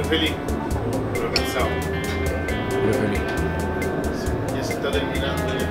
feliz, pero cansado. Pero feliz. Ya se está terminando ya.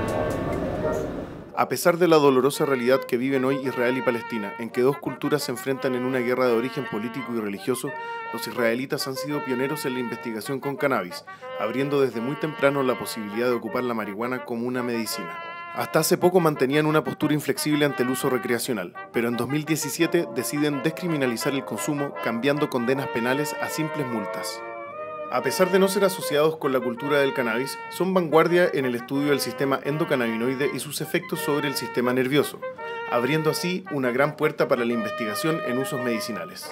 A pesar de la dolorosa realidad que viven hoy Israel y Palestina, en que dos culturas se enfrentan en una guerra de origen político y religioso, los israelitas han sido pioneros en la investigación con cannabis, abriendo desde muy temprano la posibilidad de ocupar la marihuana como una medicina. Hasta hace poco mantenían una postura inflexible ante el uso recreacional, pero en 2017 deciden descriminalizar el consumo, cambiando condenas penales a simples multas. A pesar de no ser asociados con la cultura del cannabis, son vanguardia en el estudio del sistema endocannabinoide y sus efectos sobre el sistema nervioso, abriendo así una gran puerta para la investigación en usos medicinales.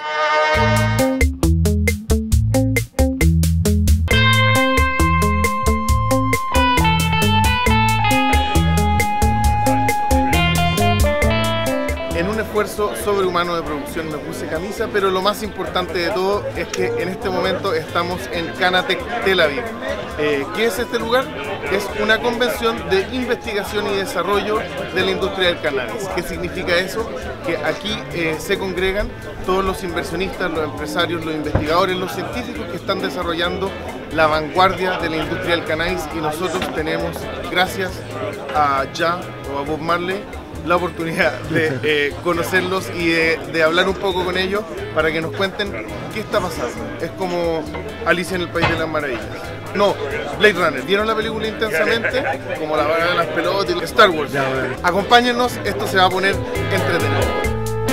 Esfuerzo sobrehumano de producción me puse camisa, pero lo más importante de todo es que en este momento estamos en Canatech Tel Aviv. ¿Qué es este lugar? Es una convención de investigación y desarrollo de la industria del cannabis. ¿Qué significa eso? Que aquí se congregan todos los inversionistas, los empresarios, los investigadores, los científicos que están desarrollando la vanguardia de la industria del cannabis, y nosotros tenemos, gracias a Ja o a Bob Marley, la oportunidad de conocerlos y de hablar un poco con ellos para que nos cuenten qué está pasando. Es como Alicia en el País de las Maravillas. No, Blade Runner. ¿Vieron la película intensamente? Como la vaga de las pelotas y Star Wars. Acompáñennos, esto se va a poner entretenido.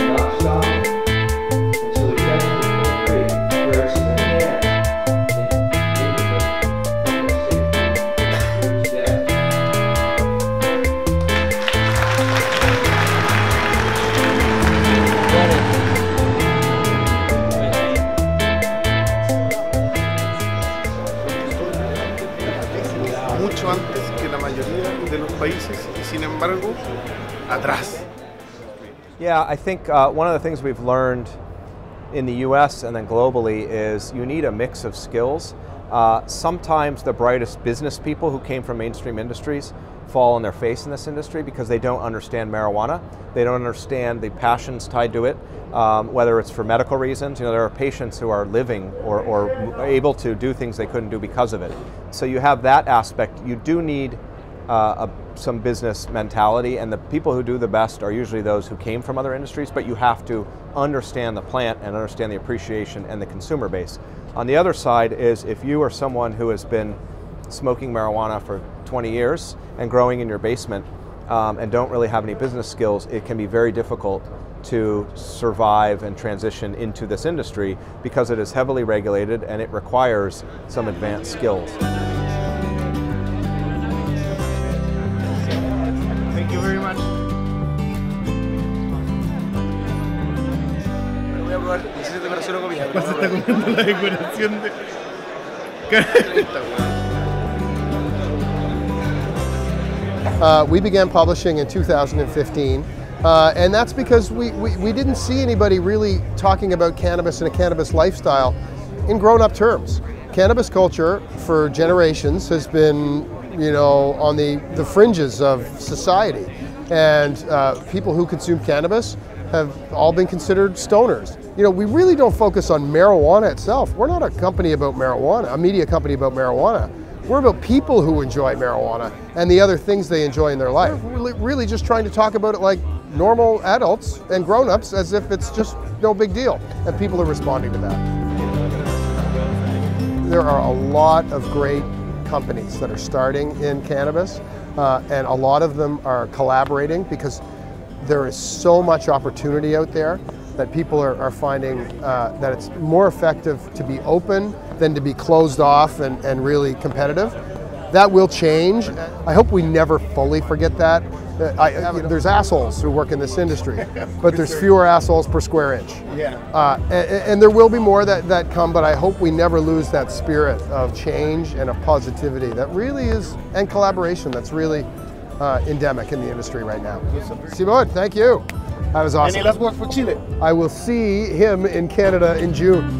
Mucho antes que la mayoría de los países y sin embargo atrás. Yeah, I think one of the things we've learned in the US and then globally is you need a mix of skills. Sometimes the brightest business people who came from mainstream industries fall on their face in this industry because they don't understand marijuana. They don't understand the passions tied to it, whether it's for medical reasons. You know, there are patients who are living or able to do things they couldn't do because of it. So you have that aspect. You do need some business mentality, and the people who do the best are usually those who came from other industries, but you have to understand the plant and understand the appreciation and the consumer base. On the other side is if you are someone who has been smoking marijuana for 20 years and growing in your basement and don't really have any business skills, it can be very difficult to survive and transition into this industry because it is heavily regulated and it requires some advanced skills. Thank you very much. Voy a probar, necesito decoración o comida. Se está comiendo la decoración de... We began publishing in 2015, and that's because we didn't see anybody really talking about cannabis and a cannabis lifestyle in grown-up terms. Cannabis culture for generations has been, you know, on the fringes of society, and people who consume cannabis have all been considered stoners. You know, we really don't focus on marijuana itself. We're not a company about marijuana, a media company about marijuana. We're about people who enjoy marijuana and the other things they enjoy in their life. We're really just trying to talk about it like normal adults and grown-ups as if it's just no big deal. And people are responding to that. There are a lot of great companies that are starting in cannabis, and a lot of them are collaborating because there is so much opportunity out there that people are finding that it's more effective to be open than to be closed off and really competitive. That will change. I hope we never fully forget that. There's assholes who work in this industry, but there's fewer assholes per square inch. Yeah. And there will be more that come, but I hope we never lose that spirit of change and of positivity that really is, and collaboration that's really endemic in the industry right now. Simon, thank you. That was awesome. Any last words for Chile? I will see him in Canada in June.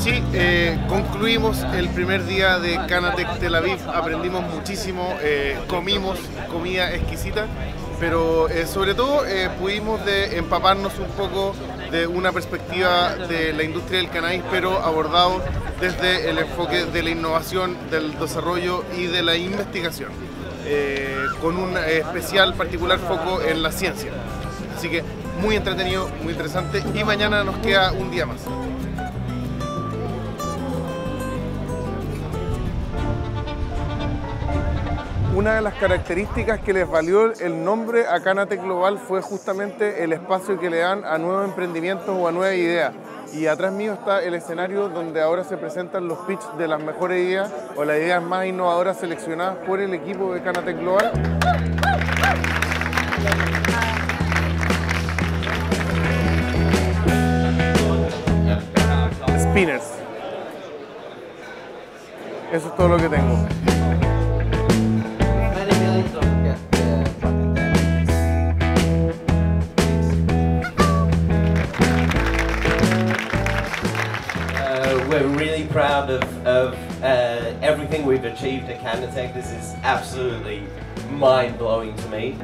Sí, concluimos el primer día de Canatech Tel Aviv, aprendimos muchísimo, comimos comida exquisita, pero sobre todo pudimos empaparnos un poco de una perspectiva de la industria del cannabis, pero abordado desde el enfoque de la innovación, del desarrollo y de la investigación, con un especial particular foco en la ciencia. Así que muy entretenido, muy interesante, y mañana nos queda un día más. Una de las características que les valió el nombre a Canatech Global fue justamente el espacio que le dan a nuevos emprendimientos o a nuevas ideas. Y atrás mío está el escenario donde ahora se presentan los pitches de las mejores ideas o las ideas más innovadoras seleccionadas por el equipo de Canatech Global. Spinners. Eso es todo lo que tengo. We're really proud of everything we've achieved at Canatech. This is absolutely mind-blowing to me.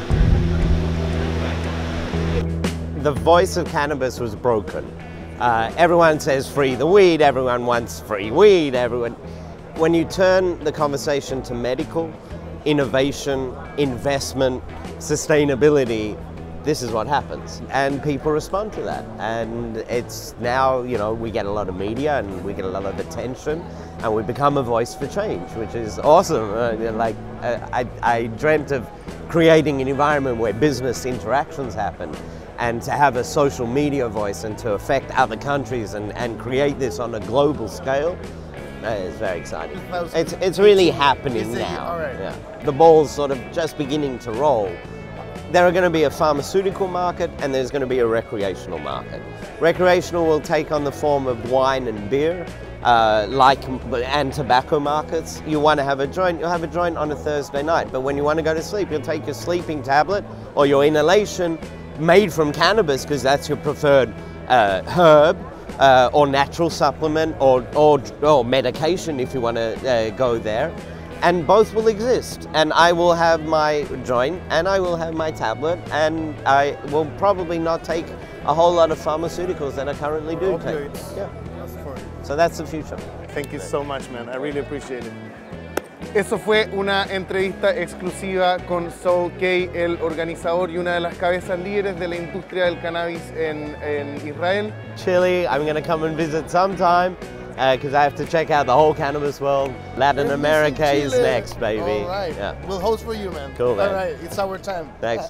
The voice of cannabis was broken. Everyone says free the weed, everyone wants free weed, When you turn the conversation to medical, innovation, investment, sustainability, this is what happens. And people respond to that. And it's now, you know, we get a lot of media and we get a lot of attention and we become a voice for change, which is awesome. I dreamt of creating an environment where business interactions happen, and to have a social media voice and to affect other countries and create this on a global scale. It's very exciting. It's really happening now. Yeah. The ball's sort of just beginning to roll. There are going to be a pharmaceutical market and there's going to be a recreational market. Recreational will take on the form of wine and beer, and tobacco markets. You want to have a joint, you'll have a joint on a Thursday night, but when you want to go to sleep, you'll take your sleeping tablet or your inhalation made from cannabis, because that's your preferred herb, or natural supplement, or medication if you want to go there. And both will exist, and I will have my joint and I will have my tablet, and I will probably not take a whole lot of pharmaceuticals that I currently do take. Yeah. So that's the future. Thank you so much, man. I really appreciate it. Eso fue una entrevista exclusiva con Saul Kay, el organizador y una de las cabezas líderes de la industria del cannabis en Israel. Chile, I'm going to come and visit sometime. Because I have to check out the whole cannabis world. Latin America is next, baby. All right. Yeah. We'll host for you, man. Cool, man. All right, it's our time. Thanks.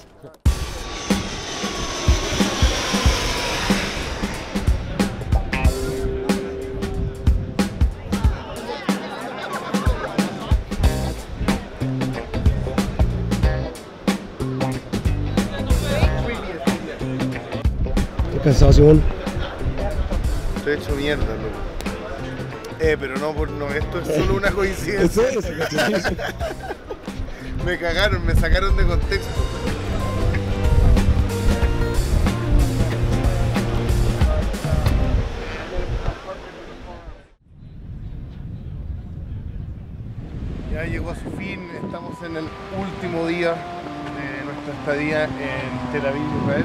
¿Qué cansación? Estoy hecho mierda, loco. Pero no, esto es solo una coincidencia. Me cagaron, me sacaron de contexto. Ya llegó a su fin, estamos en el último día de nuestra estadía en Tel Aviv, Israel.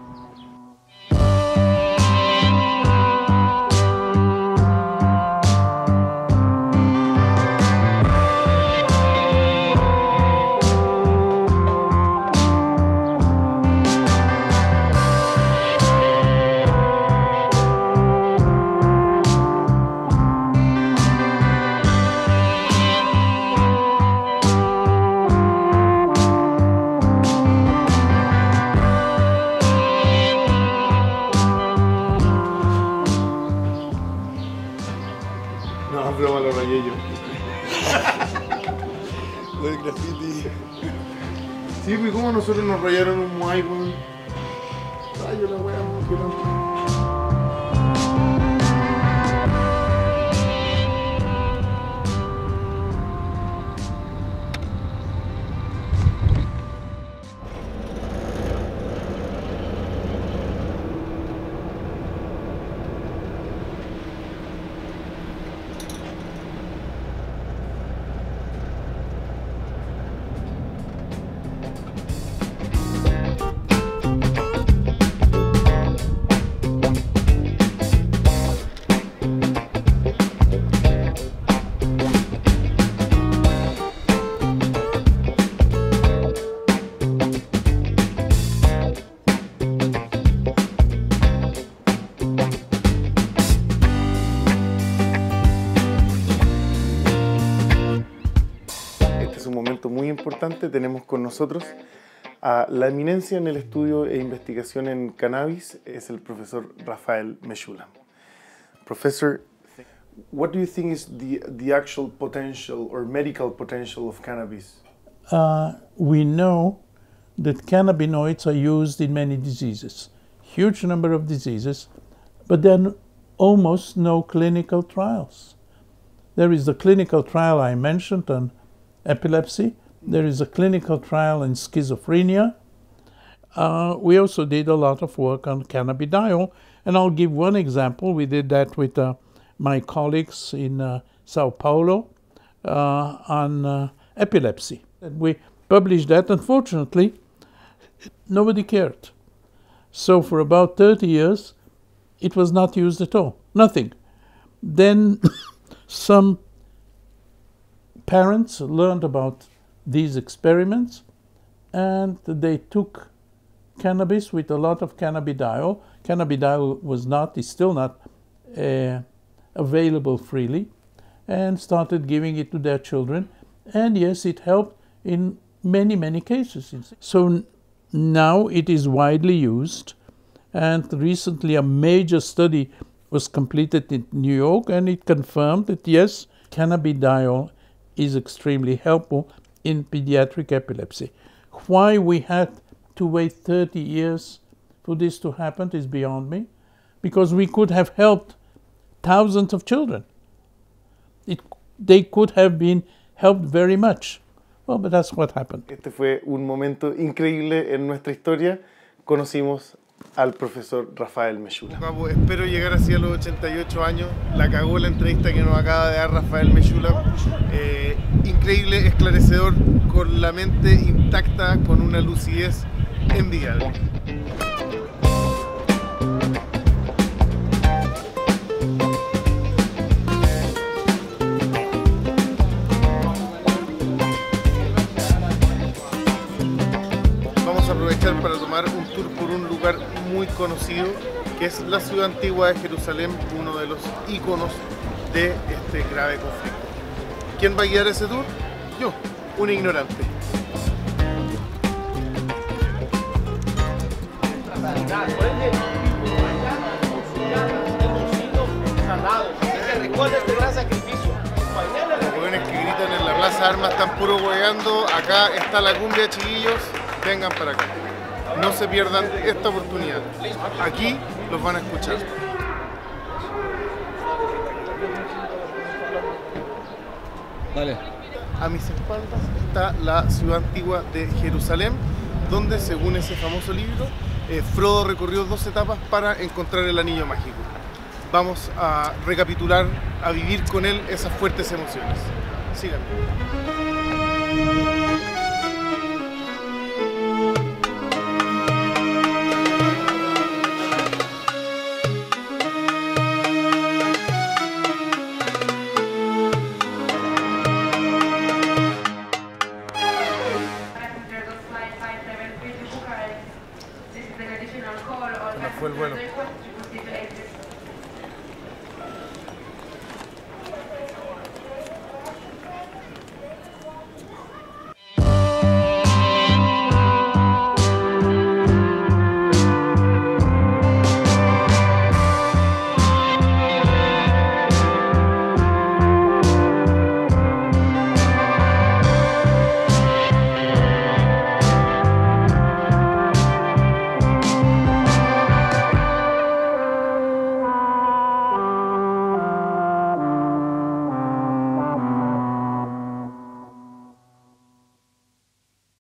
No, broma, lo rayé yo. Lo del graffiti. Sí, pues como nosotros nos rayaron un Moai, weón. Rayo la weá, weón. momento muy importante. Tenemos con nosotros a la eminencia en el estudio e investigación en cannabis, es el profesor Rafael Meshulam. Professor, what do you think is the actual potential or medical potential of cannabis? We know that cannabinoids are used in many diseases, huge number of diseases, but then almost no clinical trials. There is the clinical trial I mentioned on epilepsy. There is a clinical trial in schizophrenia. We also did a lot of work on cannabidiol, and I'll give one example. We did that with my colleagues in Sao Paulo on epilepsy. And we published that. Unfortunately, nobody cared. So for about 30 years, it was not used at all, nothing. Then some parents learned about these experiments, and they took cannabis with a lot of cannabidiol. Cannabidiol is still not available freely, and started giving it to their children. And yes, it helped in many, many cases. So now it is widely used, and recently a major study was completed in New York, and it confirmed that yes, cannabidiol is extremely helpful in pediatric epilepsy. Why we had to wait 30 years for this to happen is beyond me, because we could have helped thousands of children. They could have been helped very much. Well, but that's what happened. Este fue un momento increíble en nuestra historia. Conocimos al profesor Rafael Meshulam. Espero llegar así a los 88 años. La cagó la entrevista que nos acaba de dar Rafael Meshulam. Increíble, esclarecedor, con la mente intacta, con una lucidez envidiable. Vamos a aprovechar para tomar un tour por un lugar muy conocido, que es la ciudad antigua de Jerusalén, uno de los íconos de este grave conflicto. ¿Quién va a guiar ese tour? Yo, un ignorante. Los jóvenes que gritan en la Plaza de Armas están puro hueveando. Acá está la cumbia, chiquillos. Vengan para acá. No se pierdan esta oportunidad. Aquí los van a escuchar. Dale. A mis espaldas está la ciudad antigua de Jerusalén, donde, según ese famoso libro, Frodo recorrió 2 etapas para encontrar el anillo mágico. Vamos a recapitular, a vivir con él esas fuertes emociones. Síganme.